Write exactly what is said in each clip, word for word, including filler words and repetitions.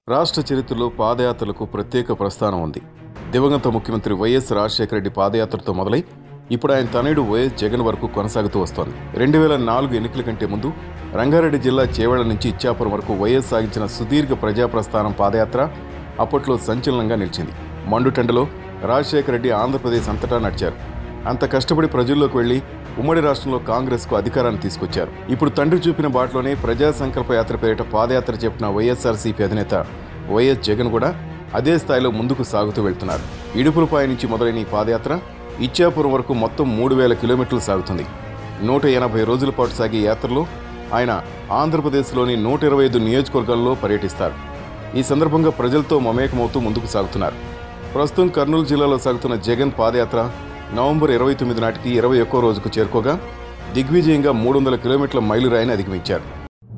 రాష్ట్ర చరిత్రలో పాదయాత్రలకు ప్రత్యేక ప్రస్థానం ఉంది. దివంగత ముఖ్యమంత్రి వైఎస్ రాజశేఖర రెడ్డి పాదయాత్రతో మొదలై ఇప్పుడు ఆయన తనయుడు వైఎస్ జగన్ వరకు కొనసాగుతూ వస్తోంది. రెండు వేల నాలుగు ఎన్నికల కంటే ముందు రంగారెడ్డి జిల్లా చేవెళ్ల నుంచి ఇచ్చాపురం వరకు వైఎస్ సాగించిన సుదీర్ఘ ప్రజాప్రస్థానం పాదయాత్ర అప్పట్లో సంచలనంగా నిలిచింది. మండుటెండలో రాజశేఖర రెడ్డి ఆంధ్రప్రదేశ్ అంతటా నడిచారు. అంత కష్టపడి ప్రజల్లోకి వెళ్లి ఉమ్మడి రాష్ట్రంలో కాంగ్రెస్కు అధికారాన్ని తీసుకొచ్చారు. ఇప్పుడు తండ్రి చూపిన బాటలోనే ప్రజా సంకల్ప యాత్ర పేరిట పాదయాత్ర చెప్పిన వైఎస్ఆర్సీపీ అధినేత వైఎస్ జగన్ కూడా అదే స్థాయిలో ముందుకు సాగుతూ వెళ్తున్నారు. ఇడుపులపాయ నుంచి మొదలైన ఈ పాదయాత్ర ఇచ్చాపురం వరకు మొత్తం మూడు వేల కిలోమీటర్లు సాగుతుంది. నూట ఎనభై రోజుల పాటు సాగే యాత్రలో ఆయన ఆంధ్రప్రదేశ్లోని నూట ఇరవై ఐదు నియోజకవర్గాల్లో పర్యటిస్తారు. ఈ సందర్భంగా ప్రజలతో మమేకమవుతూ ముందుకు సాగుతున్నారు. ప్రస్తుతం కర్నూలు జిల్లాలో సాగుతున్న జగన్ పాదయాత్ర నవంబర్ ఇరవై తొమ్మిది నాటికి ఇరవై ఒక్కో రోజుకు చేరుకోగా దిగ్విజయంగా మూడు వందల కిలోమీటర్ల మైలురాయిని అధిగమించారు.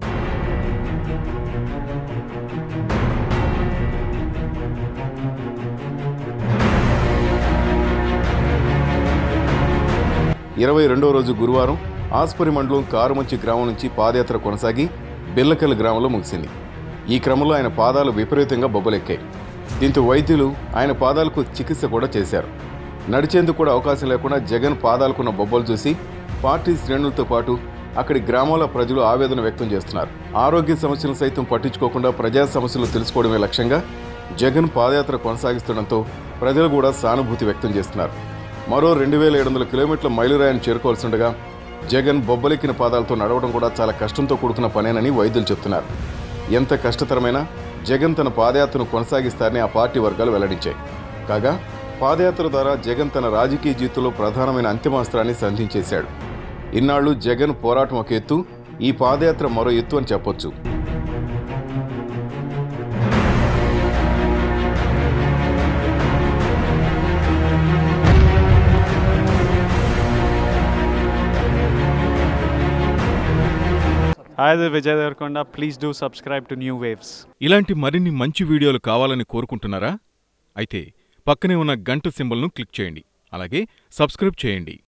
ఇరవై రెండో రోజు గురువారం ఆస్పరి మండలం కారుమంచి గ్రామం నుంచి పాదయాత్ర కొనసాగి బిల్లకల్ గ్రామంలో ముగిసింది. ఈ క్రమంలో ఆయన పాదాలు విపరీతంగా బొబ్బలెక్కాయి. దీంతో వైద్యులు ఆయన పాదాలకు చికిత్స కూడా చేశారు. నడిచేందుకు కూడా అవకాశం లేకుండా జగన్ పాదాలకున్న బొబ్బలు చూసి పార్టీ శ్రేణులతో పాటు అక్కడి గ్రామాల ప్రజలు ఆవేదన వ్యక్తం చేస్తున్నారు. ఆరోగ్య సమస్యలను సైతం పట్టించుకోకుండా ప్రజా సమస్యలు తెలుసుకోవడమే లక్ష్యంగా జగన్ పాదయాత్ర కొనసాగిస్తుండటంతో ప్రజలు కూడా సానుభూతి వ్యక్తం చేస్తున్నారు. మరో రెండు వేల ఏడు వందల కిలోమీటర్ల మైలురాయిని చేరుకోవాల్సి ఉండగా జగన్ బొబ్బలెక్కిన పాదాలతో నడవడం కూడా చాలా కష్టంతో కూడుకున్న పనేనని వైద్యులు చెప్తున్నారు. ఎంత కష్టతరమైనా జగన్ తన పాదయాత్రను కొనసాగిస్తారని ఆ పార్టీ వర్గాలు వెల్లడించాయి. కాగా పాదయాత్ర ద్వారా జగన్ తన రాజకీయ జీవితంలో ప్రధానమైన అంతిమాస్త్రాన్ని సంధించేశాడు. ఇన్నాళ్లు జగన్ పోరాటం ఒక ఎత్తు, ఈ పాదయాత్ర మరో ఎత్తు అని చెప్పొచ్చు. Hi, this is Vijay Devarkonda. Please do subscribe to New Waves. ఇలాంటి మరిన్ని మంచి వీడియోలు కావాలని కోరుకుంటున్నారా? అయితే పక్కనే ఉన్న గంట సింబల్ను క్లిక్ చేయండి. అలాగే సబ్స్క్రైబ్ చేయండి.